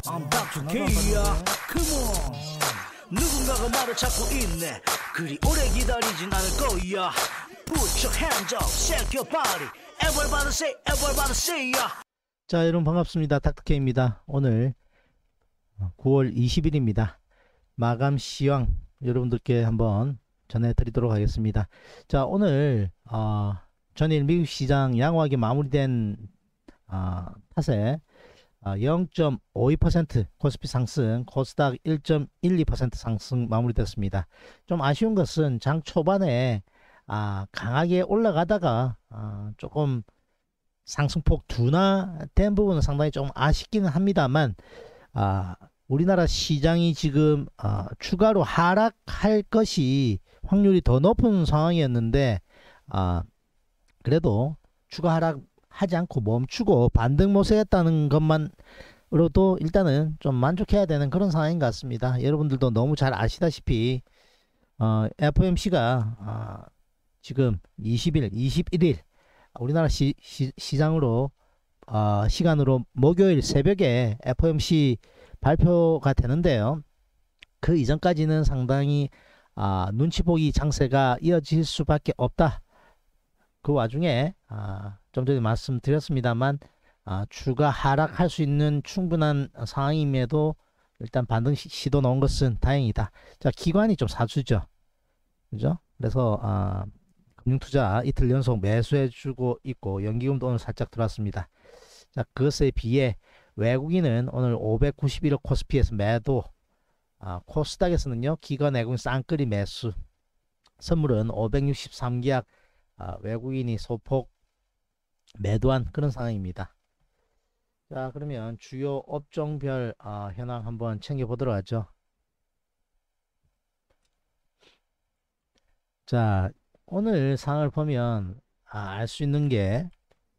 I'm Dr. K야. Come on. 누군가가 나를 찾고 있네. 그리 오래 기다리진 않을 거야. Put your hands up, shake your body. Everybody say ya. 자, 여러분 반갑습니다. 닥터케입니다. 오늘 9월 20일입니다. 마감 시황 여러분들께 한번 전해드리도록 하겠습니다. 자, 오늘 전일 미국 시장 양호하게 마무리된 탓에 0.52% 코스피 상승, 코스닥 1.12% 상승 마무리됐습니다. 좀 아쉬운 것은 장 초반에 강하게 올라가다가 조금 상승폭 둔화된 부분은 상당히 좀 아쉽기는 합니다만, 우리나라 시장이 지금 추가로 하락할 것이 확률이 더 높은 상황이었는데, 그래도 추가 하락하지 않고 멈추고 반등 모색했다는 것만으로도 일단은 좀 만족해야 되는 그런 상황인 것 같습니다. 여러분들도 너무 잘 아시다시피 FOMC가 지금 20일, 21일 우리나라 시장으로 시간으로 목요일 새벽에 FOMC 발표가 되는데요. 그 이전까지는 상당히 눈치 보기 장세가 이어질 수밖에 없다. 그 와중에 좀 전에 말씀드렸습니다만 추가 하락할 수 있는 충분한 상황임에도 일단 반등 시도 나온 것은 다행이다. 자, 기관이 좀 사주죠. 그죠? 그래서 금융투자 이틀 연속 매수해주고 있고 연기금도 오늘 살짝 들어왔습니다. 자, 그것에 비해 외국인은 오늘 591억 코스피에서 매도, 코스닥에서는요 기관 외국인 쌍끌이 매수, 선물은 563계약 외국인이 소폭 매도한 그런 상황입니다. 자, 그러면 주요 업종별 현황 한번 챙겨보도록 하죠. 자, 오늘 상황을 보면 알 수 있는 게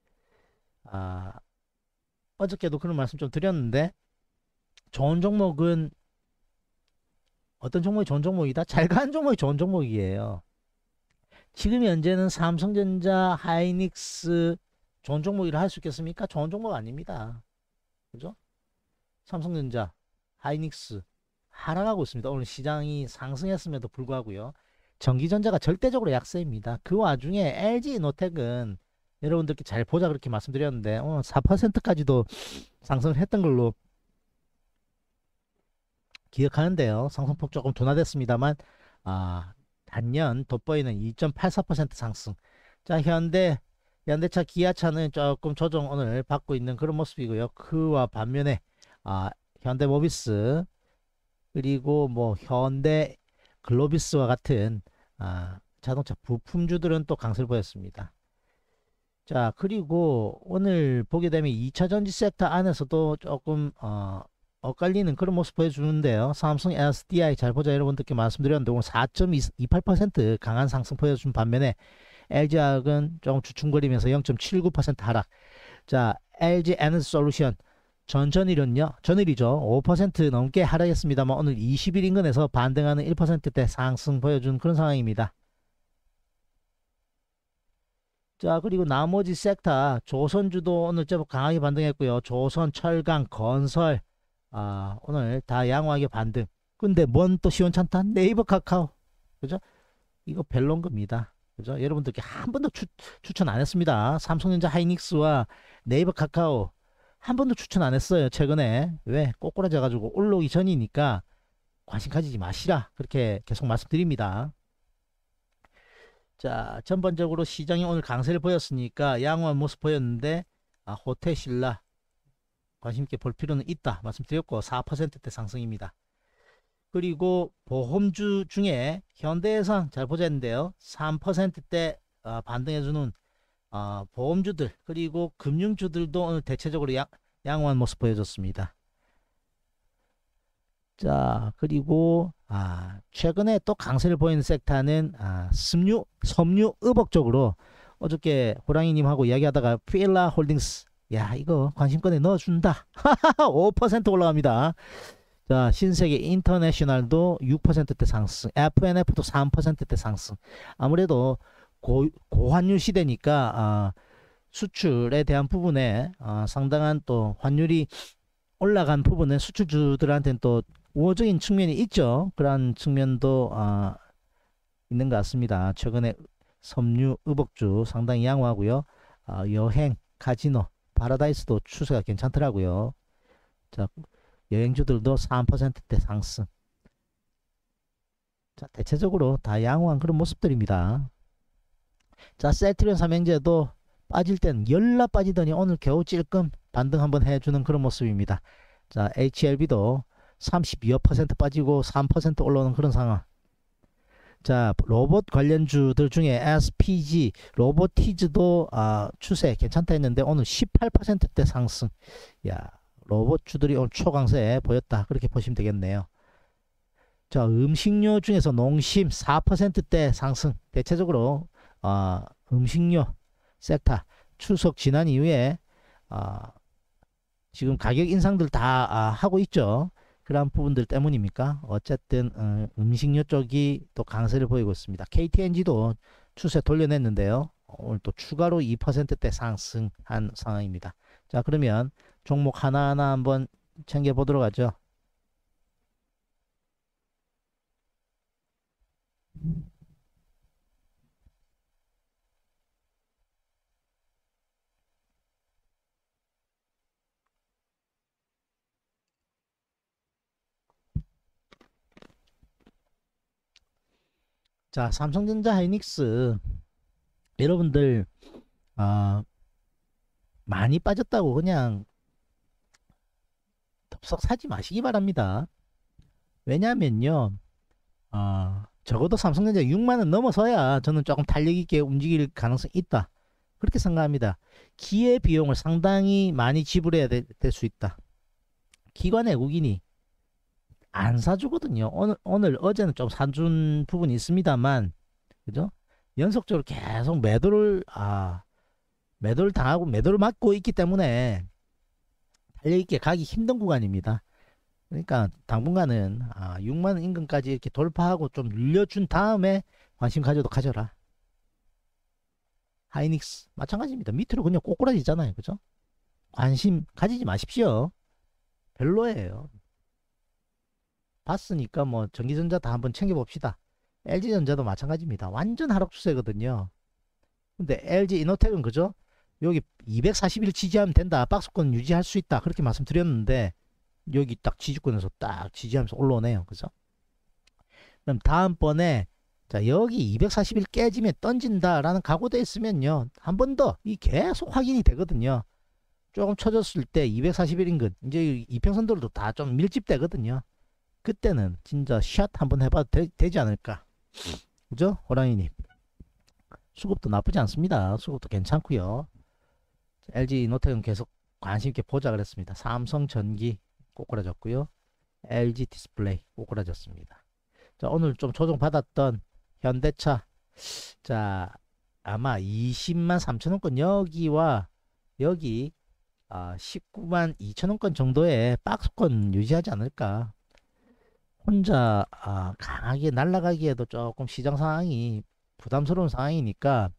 어저께도 그런 말씀 좀 드렸는데, 좋은 종목은 어떤 종목이 좋은 종목이다? 잘 가는 종목이 좋은 종목이에요. 지금 현재는 삼성전자, 하이닉스 좋은 종목이라 할 수 있겠습니까? 좋은 종목 아닙니다. 그죠? 삼성전자, 하이닉스 하락하고 있습니다. 오늘 시장이 상승했음에도 불구하고요. 전기전자가 절대적으로 약세입니다. 그 와중에 LG노텍은 여러분들께 잘 보자 그렇게 말씀드렸는데 오늘 4%까지도 상승을 했던 걸로 기억하는데요. 상승폭 조금 둔화됐습니다만 단년 돋보이는 2.84% 상승. 자, 현대차, 기아차는 조금 조정 오늘 받고 있는 그런 모습이고요. 그와 반면에 현대모비스 그리고 뭐 현대 글로비스와 같은 자동차 부품주들은 또 강세를 보였습니다. 자, 그리고 오늘 보게 되면 2차전지 섹터 안에서도 조금 엇갈리는 그런 모습 보여주는데요. 삼성 SDI 잘 보자 여러분들께 말씀드렸는데 오늘 4.28% 강한 상승 보여준 반면에 LG화학은 조금 주춤거리면서 0.79% 하락. 자, LG 에너지솔루션 전일이죠. 5% 넘게 하락했습니다만 오늘 20일 인근에서 반등하는 1%대 상승 보여준 그런 상황입니다. 자, 그리고 나머지 섹터 조선주도 오늘 제법 강하게 반등했고요. 조선, 철강, 건설 오늘 다 양호하게 반등. 근데 뭔 또 시원찮다? 네이버, 카카오. 그죠? 이거 별론 겁니다. 그죠? 여러분들께 한 번도 추천 안 했습니다. 삼성전자, 하이닉스와 네이버, 카카오 한 번도 추천 안 했어요. 최근에. 왜? 꼬꾸라져 가지고 올라오기 전이니까 관심 가지지 마시라. 그렇게 계속 말씀드립니다. 자, 전반적으로 시장이 오늘 강세를 보였으니까 양호한 모습 보였는데 호텔신라 관심있게 볼 필요는 있다 말씀드렸고 4%대 상승입니다. 그리고 보험주 중에 현대해상 잘 보자는데요. 3%대 반등해주는 보험주들 그리고 금융주들도 오늘 대체적으로 양호한 모습 보여줬습니다. 자, 그리고 최근에 또 강세를 보이는 섹터는 섬유, 의복 쪽으로 어저께 호랑이님하고 이야기하다가 필라 홀딩스, 야, 이거 관심권에 넣어준다. 5% 올라갑니다. 자, 신세계 인터내셔널도 6%대 상승, FNF도 3%대 상승. 아무래도 고환율 시대니까 수출에 대한 부분에 상당한 또 환율이 올라간 부분은 수출주들한테는 또 우호적인 측면이 있죠. 그러한 측면도 있는 것 같습니다. 최근에 섬유, 의복주 상당히 양호하고요. 여행, 카지노, 파라다이스도 추세가 괜찮더라고요. 자, 여행주들도 3%대 상승. 자, 대체적으로 다 양호한 그런 모습들입니다. 자, 셀트리온 삼형제도 빠질 땐 열나 빠지더니 오늘 겨우 찔끔 반등 한번 해주는 그런 모습입니다. 자, HLB도 32% 빠지고 3% 올라오는 그런 상황. 자, 로봇 관련주들 중에 SPG, 로보티즈도 추세 괜찮다 했는데 오늘 18%대 상승. 야, 로봇주들이 오늘 초강세 보였다. 그렇게 보시면 되겠네요. 자, 음식료 중에서 농심 4%대 상승. 대체적으로 음식료 섹터 추석 지난 이후에 지금 가격 인상들 다 하고 있죠. 그런 부분들 때문입니까? 어쨌든 음식료 쪽이 또 강세를 보이고 있습니다. KTNG도 추세 돌려냈는데요. 오늘 또 추가로 2%대 상승한 상황입니다. 자, 그러면 종목 하나하나 한번 챙겨보도록 하죠. 자, 삼성전자 하이닉스 여러분들 많이 빠졌다고 그냥 덥석 사지 마시기 바랍니다. 왜냐면요, 적어도 삼성전자 6만원 넘어서야 저는 조금 탄력 있게 움직일 가능성이 있다. 그렇게 생각합니다. 기회 비용을 상당히 많이 지불해야 될 수 있다. 기관 외국인이 안 사주거든요. 어제는 좀 사준 부분이 있습니다만, 그죠? 연속적으로 계속 매도를 당하고 매도를 맞고 있기 때문에 탄력 있게 가기 힘든 구간입니다. 그러니까 당분간은 6만원 인근까지 이렇게 돌파하고 좀 늘려준 다음에 관심 가져도 가져라. 하이닉스 마찬가지입니다. 밑으로 그냥 꼬꾸라지잖아요. 그죠? 관심 가지지 마십시오. 별로예요. 봤으니까 뭐 전기전자 다 한번 챙겨봅시다. LG전자도 마찬가지입니다. 완전 하락 추세거든요. 근데 LG 이노텍은 그죠? 여기 241 지지하면 된다. 박스권 유지할 수 있다. 그렇게 말씀드렸는데 여기 딱 지지권에서 딱 지지하면서 올라오네요. 그죠? 그럼 다음번에 자, 여기 241 깨지면 던진다라는 각오돼 있으면요. 한 번 더 이 계속 확인이 되거든요. 조금 쳐졌을 때 241 인근 이제 이평선들도 다 좀 밀집되거든요. 그때는 진짜 샷 한번 해봐도 되지 않을까. 그죠? 호랑이님. 수급도 나쁘지 않습니다. 수급도 괜찮고요. LG 이노텍은 계속 관심 있게 보자 그랬습니다. 삼성전기 꼬꾸라졌고요. LG 디스플레이 꼬꾸라졌습니다. 자, 오늘 좀 조정받았던 현대차. 자, 아마 20만 3천원권 여기와 여기 19만 2천원권 정도의 박스권 유지하지 않을까. 혼자 강하게 날아가기에도 조금 시장 상황이 부담스러운 상황이니까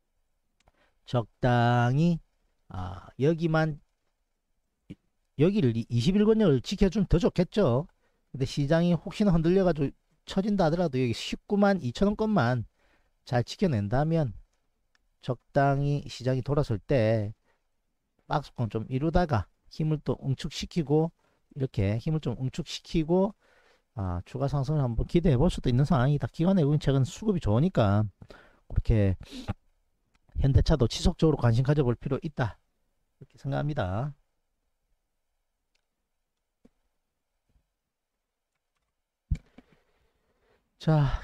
적당히 여기를 21권역을 지켜주면 더 좋겠죠. 근데 시장이 혹시나 흔들려가지고 처진다 하더라도 여기 19만 2천원권만 잘 지켜낸다면 적당히 시장이 돌아설 때 박스권 좀 이루다가 힘을 또 응축시키고 이렇게 힘을 좀 응축시키고 추가 상승을 한번 기대해 볼 수도 있는 상황이다. 기관 외국인 최근 수급이 좋으니까 그렇게 현대차도 지속적으로 관심 가져볼 필요 있다. 그렇게 생각합니다. 자,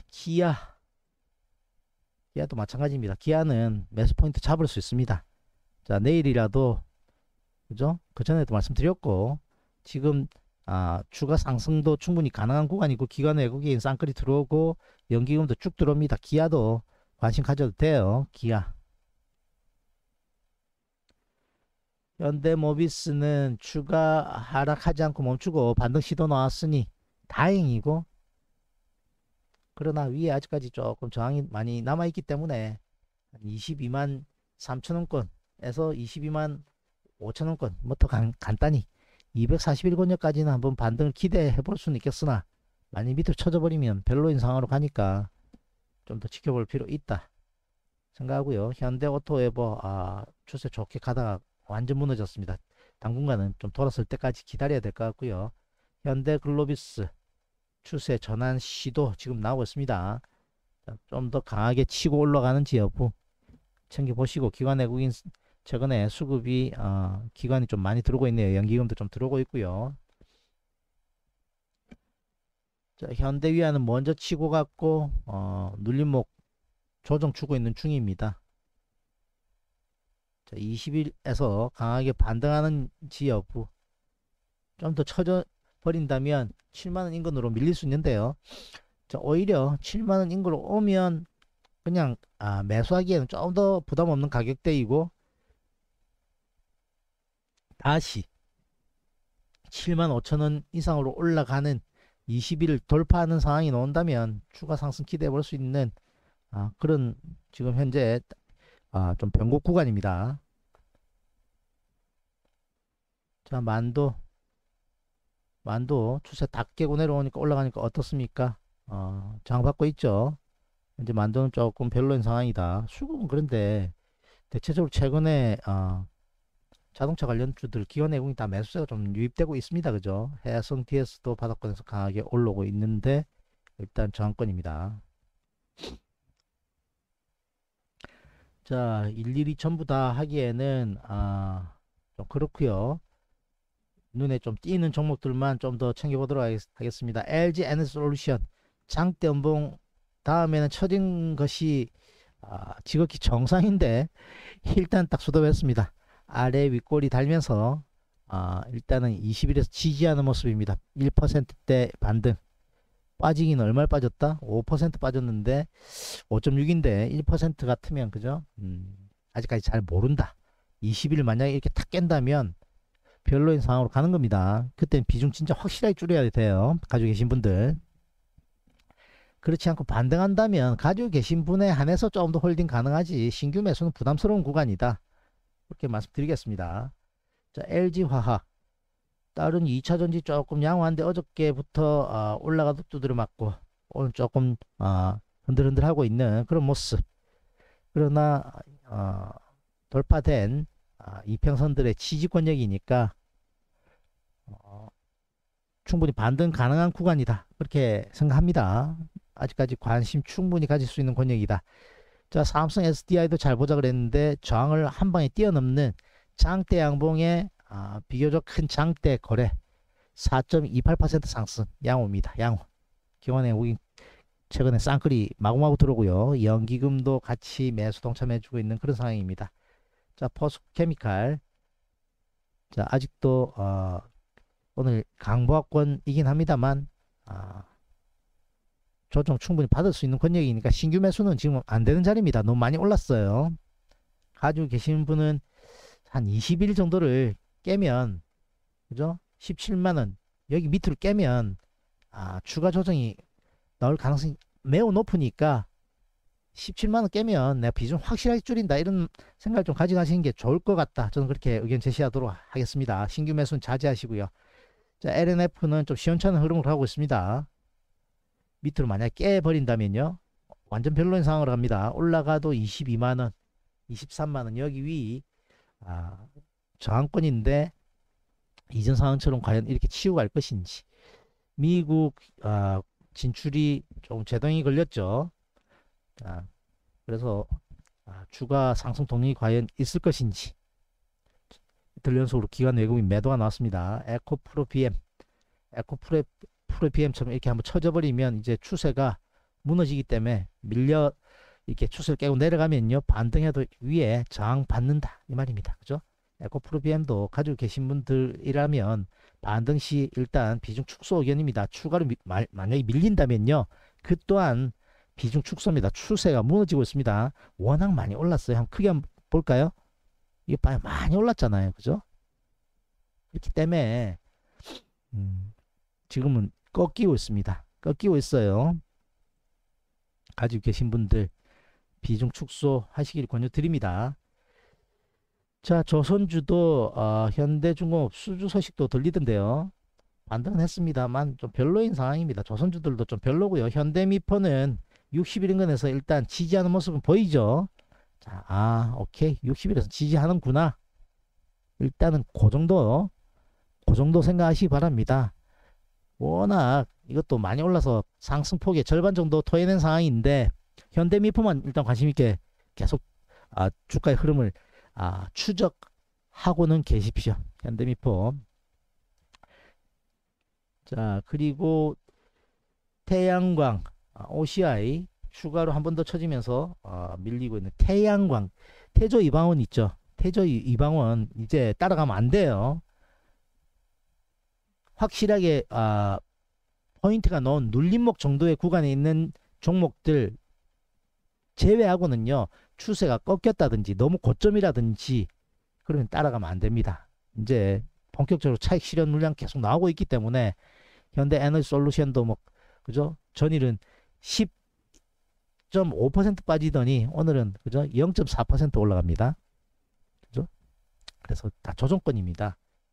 기아도 마찬가지입니다. 기아는 매수 포인트 잡을 수 있습니다. 자, 내일이라도 그죠? 그 전에도 말씀드렸고 지금 추가 상승도 충분히 가능한 구간이고 기관 외국인 쌍끌이 들어오고 연기금도 쭉 들어옵니다. 기아도 관심 가져도 돼요. 기아. 현대모비스는 추가 하락하지 않고 멈추고 반등 시도 나왔으니 다행이고, 그러나 위에 아직까지 조금 저항이 많이 남아있기 때문에 22만 3천원권에서 22만 5천원권 뭐 더 간단히 241권역까지는 한번 반등을 기대해 볼 수는 있겠으나 많이 밑으로 쳐져버리면 별로인 상황으로 가니까 좀 더 지켜볼 필요 있다 생각하고요. 현대오토웨버 추세 좋게 가다가 완전 무너졌습니다. 당분간은 좀 돌아설 때까지 기다려야 될 것 같고요. 현대글로비스 추세 전환 시도 지금 나오고 있습니다. 좀 더 강하게 치고 올라가는지 여부 챙겨보시고, 기관 외국인 최근에 수급이 기관이 좀 많이 들어오고 있네요. 연기금도 좀 들어오고 있고요. 자, 현대위안은 먼저 치고 갔고 눌림목 조정 주고 있는 중입니다. 자, 20일에서 강하게 반등하는지 여부 좀 더 쳐져 버린다면 7만원 인근으로 밀릴 수 있는데요. 자, 오히려 7만원 인근으로 오면 그냥 매수하기에는 좀 더 부담 없는 가격대이고, 다시 75,000원 이상으로 올라가는 20일을 돌파하는 상황이 나온다면 추가 상승 기대해 볼 수 있는 그런 지금 현재 좀 변곡 구간입니다. 자, 만도 추세 다 깨고 내려오니까 올라가니까 어떻습니까? 저항받고 있죠. 이제 만도는 조금 별로인 상황이다. 수급은 그런데 대체적으로 최근에 자동차 관련주들 기관 내공이 다 매수세가 좀 유입되고 있습니다. 그죠? 해성 DS도 바닥권에서 강하게 올라오고 있는데 일단 저항권입니다. 자, 일일이 전부 다 하기에는 좀 그렇고요. 눈에 좀 띄는 종목들만 좀 더 챙겨보도록 하겠습니다. LG 에너솔루션 장대 연봉 다음에는 처진 것이 지극히 정상인데 일단 딱 수급했습니다. 아래 윗골이 달면서 일단은 20일에서 지지하는 모습입니다. 1%대 반등. 빠지기는 얼마나 빠졌다? 5% 빠졌는데 5.6인데 1% 같으면 그죠? 아직까지 잘 모른다. 20일 만약에 이렇게 탁 깬다면 별로인 상황으로 가는 겁니다. 그때는 비중 진짜 확실하게 줄여야 돼요. 가지고 계신 분들. 그렇지 않고 반등한다면 가지고 계신 분에 한해서 조금 더 홀딩 가능하지 신규 매수는 부담스러운 구간이다. 그렇게 말씀드리겠습니다. 자, LG화학 다른 2차전지 조금 양호한데 어저께부터 올라가도 두드려 맞고 오늘 조금 흔들흔들 하고 있는 그런 모습. 그러나 돌파된 이평선들의 지지권력이니까 충분히 반등 가능한 구간이다. 그렇게 생각합니다. 아직까지 관심 충분히 가질 수 있는 권역이다. 자, 삼성 SDI도 잘 보자 그랬는데 저항을 한 방에 뛰어넘는 장대 양봉의 비교적 큰 장대 거래 4.28% 상승 양호입니다. 양호. 기관의 외국인 최근에 쌍끌이 마구마구 들어오고요. 연기금도 같이 매수 동참해주고 있는 그런 상황입니다. 자, 포스코케미칼. 자, 아직도 오늘 강보합권이긴 합니다만 조정 충분히 받을 수 있는 권역이니까 신규 매수는 지금 안 되는 자리입니다. 너무 많이 올랐어요. 가지고 계신 분은 한 20일 정도를 깨면 그죠? 17만원 여기 밑으로 깨면 추가 조정이 나올 가능성이 매우 높으니까 17만원 깨면 내가 비중 확실하게 줄인다 이런 생각을 좀 가져가시는 게 좋을 것 같다. 저는 그렇게 의견 제시하도록 하겠습니다. 신규 매수는 자제하시고요. 자, LNF는 좀 시원찮은 흐름을 하고 있습니다. 밑으로 만약 깨버린다면요 완전 별로인 상황으로 갑니다. 올라가도 22만원 23만원 여기 위 저항권인데 이전 상황처럼 과연 이렇게 치고 갈 것인지. 미국 진출이 좀 제동이 걸렸죠. 그래서 주가 상승 동력이 과연 있을 것인지. 이틀 연속으로 기관 외국인 매도가 나왔습니다. 에코프로 BM BM처럼 이렇게 한번 쳐져버리면 이제 추세가 무너지기 때문에 밀려 이렇게 추세를 깨고 내려가면요 반등해도 위에 저항 받는다 이 말입니다. 그죠? 에코프로 BM도 가지고 계신 분들이라면 반등 시 일단 비중 축소 의견입니다. 추가로 만약에 밀린다면요 그 또한 비중 축소입니다. 추세가 무너지고 있습니다. 워낙 많이 올랐어요. 한번 크게 한번 볼까요? 이게 많이 올랐잖아요. 그죠? 그렇기 때문에 지금은 꺾이고 있습니다. 꺾이고 있어요. 가지고 계신 분들 비중 축소 하시길 권유드립니다. 자, 조선주도 현대중공업 수주 소식도 들리던데요. 반등은 했습니다만 좀 별로인 상황입니다. 조선주들도 좀 별로고요. 현대미포는 60일인근에서 일단 지지하는 모습은 보이죠. 자, 오케이. 60일에서 지지하는구나. 일단은 그 정도 생각하시기 바랍니다. 워낙 이것도 많이 올라서 상승폭의 절반 정도 토해낸 상황인데 현대미포만 일단 관심 있게 계속 주가의 흐름을 추적하고는 계십시오. 현대미포. 자, 그리고 태양광 OCI 추가로 한 번 더 쳐지면서 밀리고 있는 태양광 태조 이방원 있죠. 태조 이방원 이제 따라가면 안 돼요. 확실하게 포인트가 넣은 눌림목 정도의 구간에 있는 종목들 제외하고는요, 추세가 꺾였다든지 너무 고점이라든지 그러면 따라가면 안 됩니다. 이제 본격적으로 차익 실현 물량 계속 나오고 있기 때문에 현대에너지솔루션도 뭐 그죠? 전일은 10.5% 빠지더니 오늘은 그죠? 0.4% 올라갑니다. 그죠? 그래서 다 조정권입니다.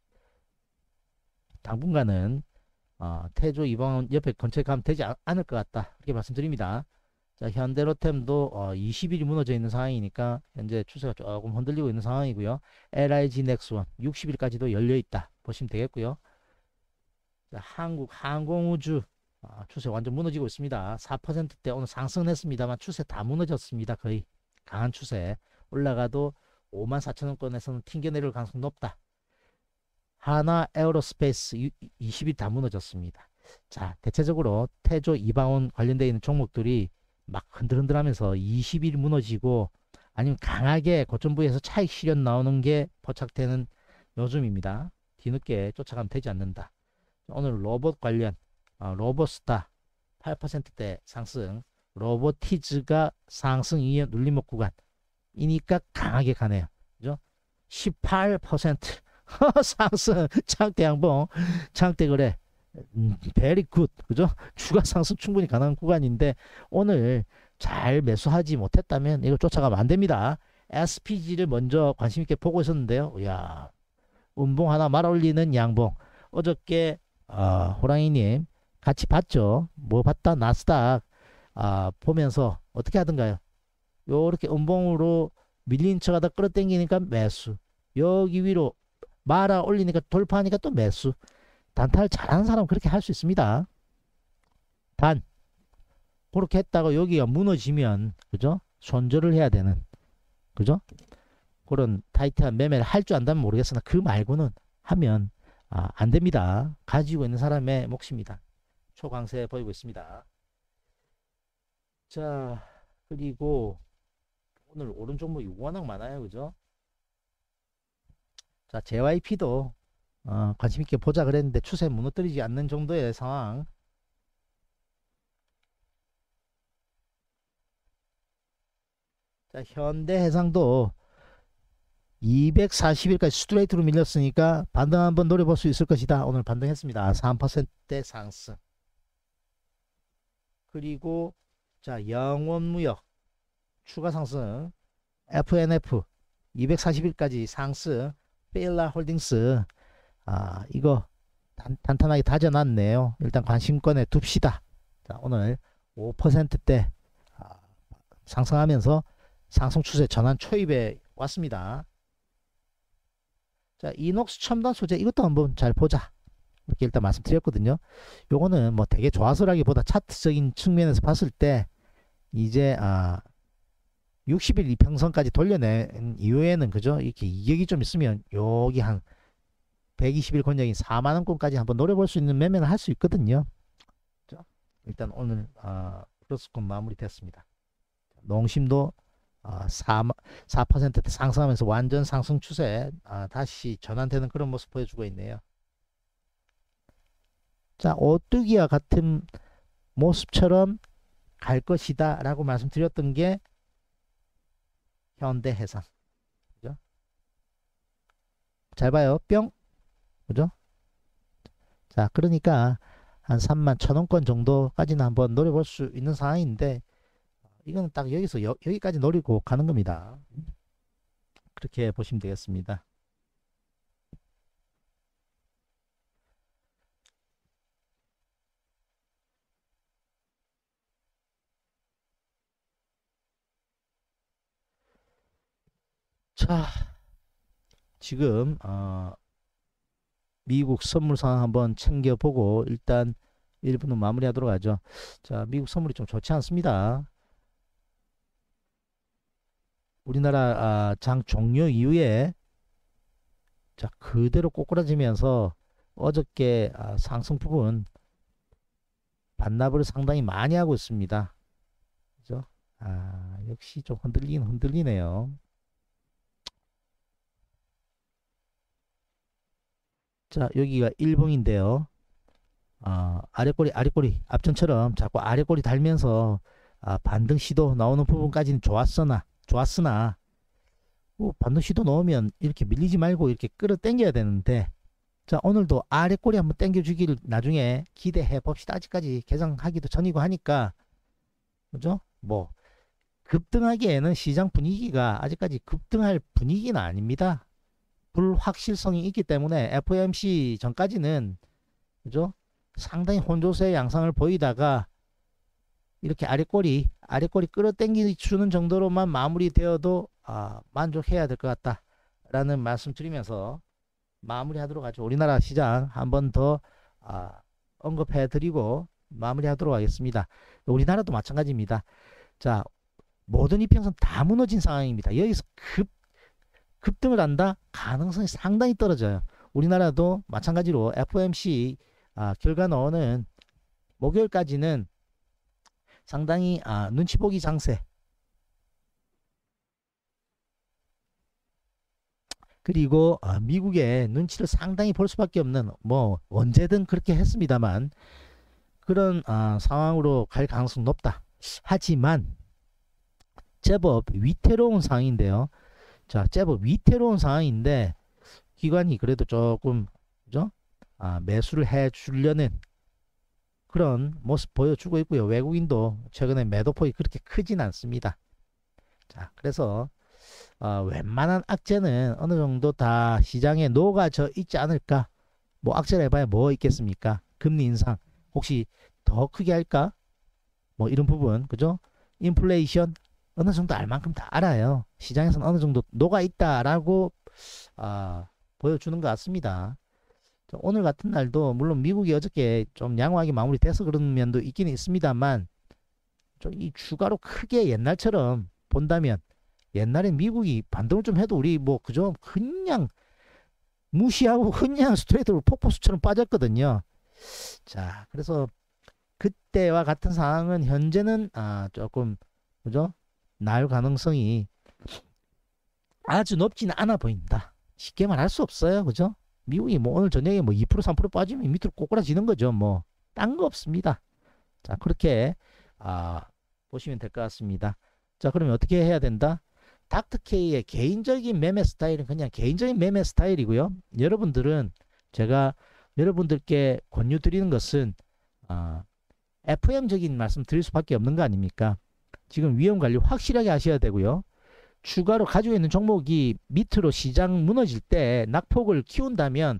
당분간은 태조 이방원 옆에 근처에 가면 되지 않을 것 같다. 그렇게 말씀드립니다. 자, 현대로템도 20일이 무너져 있는 상황이니까 현재 추세가 조금 흔들리고 있는 상황이고요. LIG 넥스원 60일까지도 열려 있다 보시면 되겠고요. 자, 한국 항공우주 추세 완전 무너지고 있습니다. 4%대 오늘 상승했습니다만 추세 다 무너졌습니다. 거의 강한 추세. 올라가도 54,000원권에서는 튕겨내릴 가능성 높다. 하나 에어로스페이스 20일 다 무너졌습니다. 자, 대체적으로 태조 이방원 관련되어 있는 종목들이 막 흔들흔들하면서 20일 무너지고 아니면 강하게 고점 부위에서 차익 실현 나오는 게 포착되는 요즘입니다. 뒤늦게 쫓아가면 되지 않는다. 오늘 로봇 관련 로봇스타 8%대 상승, 로보티즈가 상승 이후 눌림목 구간이니까 강하게 가네요. 그죠? 18% 상승, 창대 양봉, 창대 거래, 베리 굿, 그죠? 추가 상승 충분히 가능한 구간인데 오늘 잘 매수하지 못했다면 이거 쫓아가면 안 됩니다. SPG를 먼저 관심 있게 보고 있었는데요. 이야, 음봉 하나 말아 올리는 양봉. 어저께 호랑이님 같이 봤죠? 뭐 봤다? 나스닥 보면서 어떻게 하던가요? 요렇게 음봉으로 밀린 척 하다 끌어당기니까 매수, 여기 위로 말아 올리니까 돌파하니까 또 매수. 단타를 잘하는 사람은 그렇게 할 수 있습니다. 단 그렇게 했다가 여기가 무너지면 그죠? 손절을 해야 되는 그죠? 그런 타이트한 매매를 할 줄 안다면 모르겠으나 그 말고는 하면 안 됩니다. 가지고 있는 사람의 몫입니다. 초강세 보이고 있습니다. 자, 그리고 오늘 오른 종목이 워낙 많아요. 그죠? 자, JYP도 관심 있게 보자 그랬는데 추세 무너뜨리지 않는 정도의 상황. 자, 현대해상도 240일까지 스트레이트로 밀렸으니까 반등 한번 노려볼 수 있을 것이다. 오늘 반등했습니다. 3%대 상승. 그리고 자, 영원무역 추가 상승, FNF 240일까지 상승, 필라홀딩스 이거 단단하게 다져놨네요. 일단 관심권에 둡시다. 자, 오늘 5%대 상승하면서 상승 추세 전환 초입에 왔습니다. 자, 이녹스 첨단 소재 이것도 한번 잘 보자. 이렇게 일단 말씀드렸거든요. 요거는 뭐 되게 좋아서라기보다 차트적인 측면에서 봤을 때 이제 60일 이평선까지 돌려낸 이후에는 그죠? 이렇게 이격이 좀 있으면 여기 한 120일 권역인 4만원권까지 한번 노려볼 수 있는 매매를 할 수 있거든요. 그죠? 일단 오늘 플러스권 마무리 됐습니다. 농심도 4% 상승하면서 완전 상승 추세 다시 전환되는 그런 모습 보여주고 있네요. 자, 오뚜기와 같은 모습처럼 갈 것이다 라고 말씀드렸던 게 현대해상. 그죠? 잘 봐요. 뿅. 그죠? 자, 그러니까 한 31,000원권 정도까지는 한번 노려볼 수 있는 상황인데 이거는 딱 여기서 여기까지 노리고 가는 겁니다. 그렇게 보시면 되겠습니다. 자, 지금 미국 선물 상황 한번 챙겨보고 일단 1부는 마무리하도록 하죠. 자, 미국 선물이 좀 좋지 않습니다. 우리나라 장 종료 이후에 자 그대로 꼬꾸라지면서 어저께 상승 부분 반납을 상당히 많이 하고 있습니다. 그죠? 역시 좀 흔들리네요. 자, 여기가 일봉인데요. 아래꼬리 앞전처럼 자꾸 아래꼬리 달면서 반등 시도 나오는 부분까지는 좋았으나 반등 시도 넣으면 이렇게 밀리지 말고 이렇게 끌어당겨야 되는데, 자 오늘도 아래꼬리 한번 당겨주기를 나중에 기대해 봅시다. 아직까지 개장하기도 전이고 하니까, 그죠? 뭐 급등하기에는 시장 분위기가 아직까지 급등할 분위기는 아닙니다. 불확실성이 있기 때문에 FOMC 전까지는, 그죠? 상당히 혼조세의 양상을 보이다가 이렇게 아래꼬리 끌어당기는 정도로만 마무리되어도 만족해야 될 것 같다 라는 말씀 드리면서 마무리하도록 하죠. 우리나라 시장 한번 더 언급해 드리고 마무리하도록 하겠습니다. 우리나라도 마찬가지입니다. 자, 모든 이평선 다 무너진 상황입니다. 여기서 급등을 한다? 가능성이 상당히 떨어져요. 우리나라도 마찬가지로 FOMC 결과 나오는 목요일까지는 상당히 눈치 보기 장세, 그리고 미국의 눈치를 상당히 볼 수밖에 없는, 뭐 언제든 그렇게 했습니다만 그런 상황으로 갈 가능성이 높다. 하지만 제법 위태로운 상황인데요. 자, 제법 위태로운 상황인데 기관이 그래도 조금, 그죠? 매수를 해 주려는 그런 모습 보여주고 있고요. 외국인도 최근에 매도폭이 그렇게 크진 않습니다. 자, 그래서 웬만한 악재는 어느 정도 다 시장에 녹아져 있지 않을까. 뭐 악재를 해봐야 뭐 있겠습니까? 금리 인상 혹시 더 크게 할까? 뭐 이런 부분, 그죠? 인플레이션 어느 정도 알 만큼 다 알아요. 시장에서는 어느 정도 녹아 있다라고 보여주는 것 같습니다. 오늘 같은 날도 물론 미국이 어저께 좀 양호하게 마무리돼서 그런 면도 있기는 있습니다만, 좀 이 주가로 크게 옛날처럼 본다면, 옛날에 미국이 반등을 좀 해도 우리 뭐 그저 그냥 무시하고 그냥 스트레이트로 폭포수처럼 빠졌거든요. 자, 그래서 그때와 같은 상황은 현재는 조금, 그죠? 나올 가능성이 아주 높지는 않아 보인다. 쉽게 말할 수 없어요. 그죠? 미국이 뭐 오늘 저녁에 뭐 2% 3% 빠지면 밑으로 꼬꾸라지는 거죠. 뭐 딴 거 없습니다. 자, 그렇게 보시면 될 것 같습니다. 자, 그러면 어떻게 해야 된다? 닥터케이의 개인적인 매매 스타일은 그냥 개인적인 매매 스타일이고요. 여러분들은, 제가 여러분들께 권유 드리는 것은 FM적인 말씀 드릴 수밖에 없는 거 아닙니까? 지금 위험 관리 확실하게 하셔야 되고요. 추가로 가지고 있는 종목이 밑으로 시장 무너질 때 낙폭을 키운다면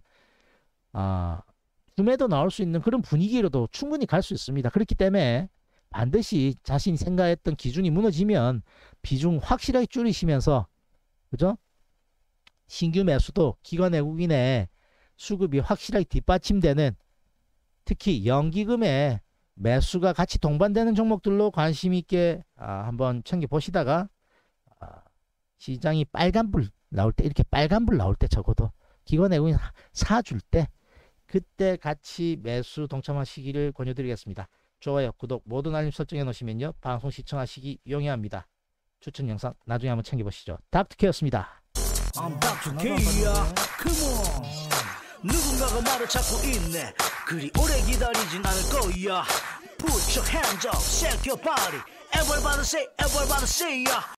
줌에도 나올 수 있는 그런 분위기로도 충분히 갈 수 있습니다. 그렇기 때문에 반드시 자신이 생각했던 기준이 무너지면 비중 확실하게 줄이시면서, 그죠? 신규 매수도 기관 외국인의 수급이 확실하게 뒷받침되는, 특히 연기금의 매수가 같이 동반되는 종목들로 관심 있게 한번 챙겨보시다가 시장이 빨간불 나올 때, 이렇게 빨간불 나올 때 적어도 기관 외국인 사줄 때 그때 같이 매수 동참하시기를 권유드리겠습니다. 좋아요, 구독, 모든 알림 설정해 놓으시면요 방송 시청하시기 용이합니다. 추천 영상 나중에 한번 챙겨보시죠. 닥터케였습니다. I'm Dr. K야, come on. 누군가가 나를 찾고 있네. 그리 오래 기다리진 않을 거야. Put your hands up, shake your body. Everybody say, everybody say, yeah.